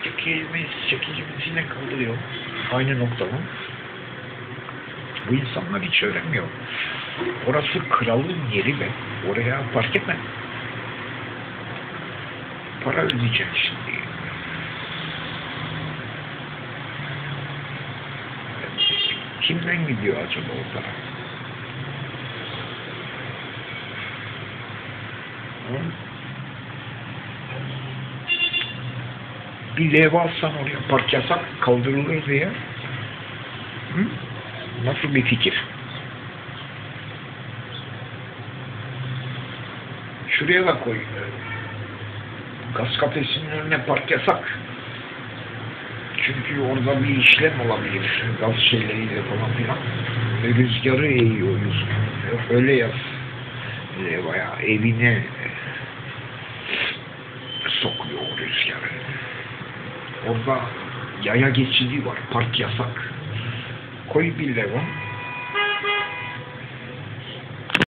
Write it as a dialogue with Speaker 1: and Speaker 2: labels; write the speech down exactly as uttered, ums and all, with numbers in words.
Speaker 1: çekilmez, çekicimiz yine kalıyor. Aynı noktada. Bu insanlar hiç öğrenmiyor. Orası kralın yeri be. Oraya park etme. Para ödeyeceksin şimdi. Kimden gidiyor acaba o para? Hı? Bir leva alsan oraya park yasak kaldırılır diye. Hı? Nasıl bir fikir? Şuraya da koy. Gaz kafesinin önüne park yasak. Çünkü orada bir işlem olabilir. Gaz şeyleriyle falan filan. Ve rüzgarı eğiyoruz. Öyle yaz. Levaya evine sokuyor o rüzgarı. Orada yaya geçidi var. Park yasak. Koy bir leva.